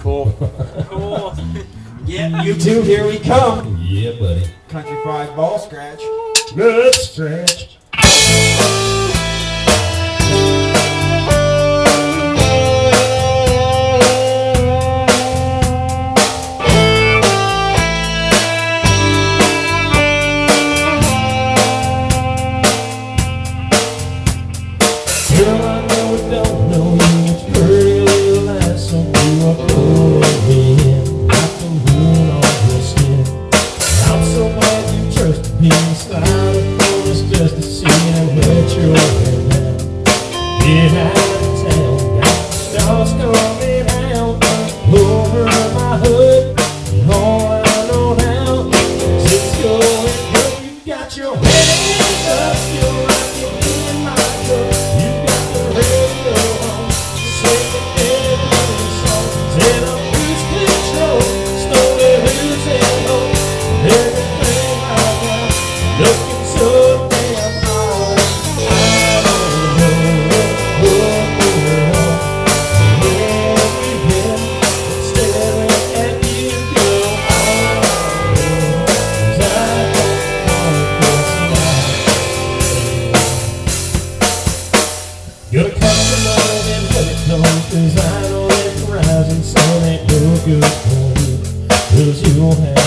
Cool. Cool. Yeah, you two, here we come. Yeah, buddy. Country Fried Ball Scratch. Let's stretch. Girl, I know I don't know you. It's pretty little ass on you are pulling in like the wound on your skin. I'm so glad you trusted me. Slide upon us just to see and let your head down. Get out of town, got the stars coming out over my hood. And all I know now is it's going good. You got your hands up, you're rocking in my cup. You got the radio on, singing every song. Then I'm lose control, slowly losing hope. Everything I got, looking so damn hard. I don't know what we're on, where we've been, staring at you go on. 'Cause I don't want this life. Gotta cut the love and let it go, 'cause I know that the rising sun ain't no good for you. 'Cause you'll have